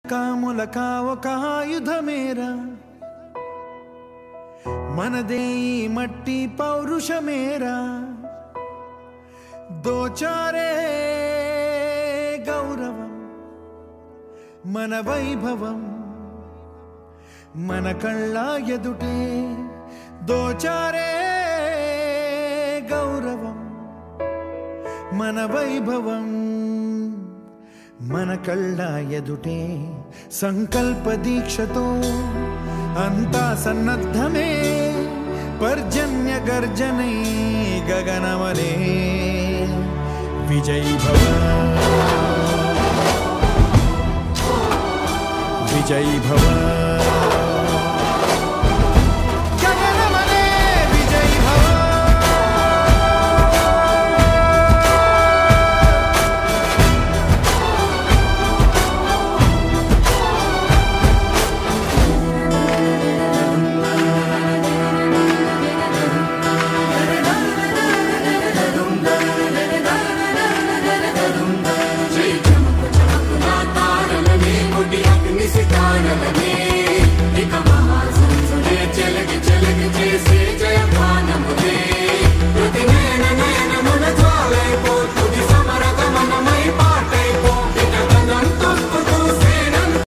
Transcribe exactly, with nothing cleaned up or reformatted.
కాములకా ఒక ఆయుధమేరా మనదే ఈ మట్టి పౌరుషమేరా దోచారే గౌరవం మన వైభవం మన కళ్ళ ఎదుటే దోచారే గౌరవం మన వైభవం మన కళ్ళ ఎదుటే సంకల్ప దీక్షతో అంతా సన్నద్ధమే पर्जन्य गर्जनै गगनमले विजयी भव विजयी भव।